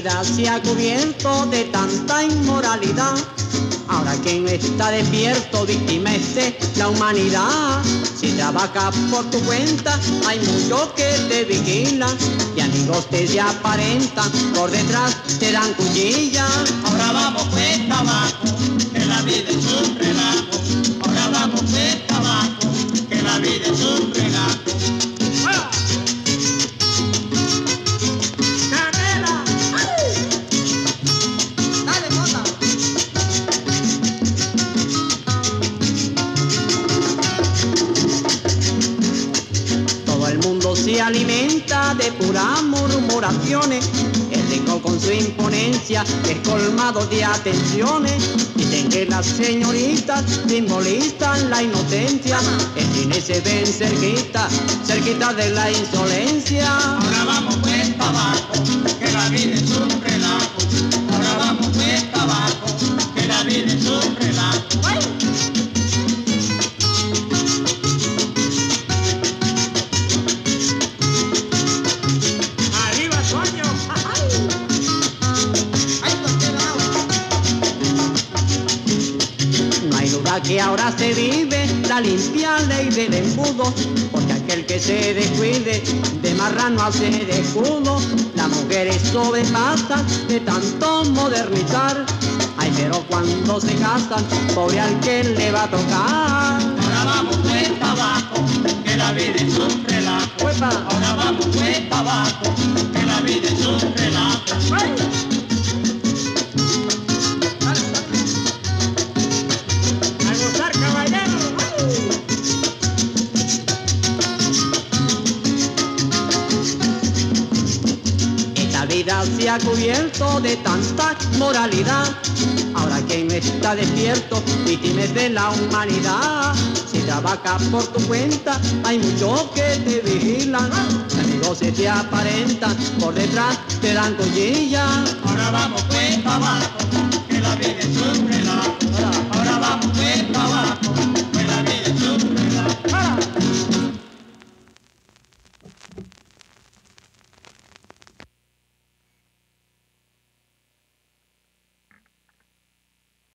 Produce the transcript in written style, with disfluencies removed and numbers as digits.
vida se ha cubierto de tanta inmoralidad. Ahora quien está despierto, víctima es de la humanidad. Si trabajas por tu cuenta, hay muchos que te vigilan y amigos que te aparentan, por detrás te dan cuchilla. Ahora vamos cuesta abajo, que la vida es un relajo. Ahora vamos cuesta abajo, que la vida es un relajo. Se alimenta de puras murmuraciones, el rico con su imponencia es colmado de atenciones. Dicen que las señoritas simbolizan la inocencia, en cine se ven cerquita, cerquita de la insolencia. Ahora vamos cuesta abajo, que la vida es un relajo. Ahora vamos cuesta abajo, que la vida es un relajo. Que ahora se vive la limpia ley del embudo, porque aquel que se descuide de marrano hace de escudo. Las mujeres sobrepasan de tanto modernizar, ay, pero cuando se casan, pobre al que le va a tocar. Ahora vamos cuesta abajo, que la vida es un relajo. Ahora vamos cuesta abajo, que la vida es un relajo. Se ha cubierto de tanta moralidad. Ahora quien está despierto, víctima de la humanidad. Si trabajas por tu cuenta, hay muchos que te vigilan. Amigos se te aparentan, por detrás te dan collilla. Ahora vamos cuesta abajo, que la vida es un